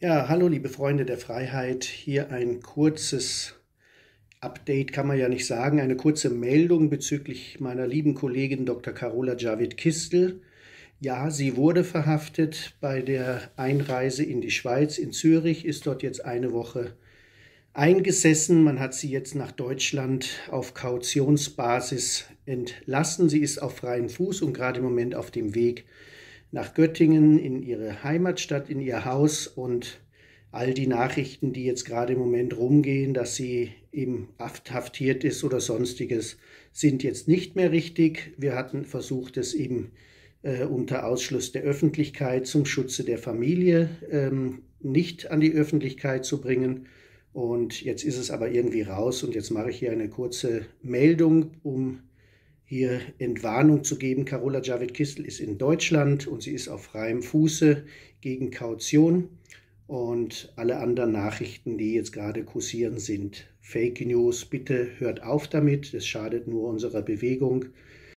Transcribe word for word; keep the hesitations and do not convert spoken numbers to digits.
Ja, hallo liebe Freunde der Freiheit. Hier ein kurzes Update, kann man ja nicht sagen, eine kurze Meldung bezüglich meiner lieben Kollegin Doktor Carola Javid-Kistel. Ja, sie wurde verhaftet bei der Einreise in die Schweiz, in Zürich, ist dort jetzt eine Woche eingesessen. Man hat sie jetzt nach Deutschland auf Kautionsbasis entlassen. Sie ist auf freiem Fuß und gerade im Moment auf dem Weg nach Göttingen in ihre Heimatstadt, in ihr Haus, und all die Nachrichten, die jetzt gerade im Moment rumgehen, dass sie eben haftiert ist oder sonstiges, sind jetzt nicht mehr richtig. Wir hatten versucht, es eben äh, unter Ausschluss der Öffentlichkeit zum Schutze der Familie ähm, nicht an die Öffentlichkeit zu bringen. Und jetzt ist es aber irgendwie raus und jetzt mache ich hier eine kurze Meldung, um hier Entwarnung zu geben. Carola Javid-Kistel ist in Deutschland und sie ist auf freiem Fuße gegen Kaution. Und alle anderen Nachrichten, die jetzt gerade kursieren, sind Fake News. Bitte hört auf damit, es schadet nur unserer Bewegung.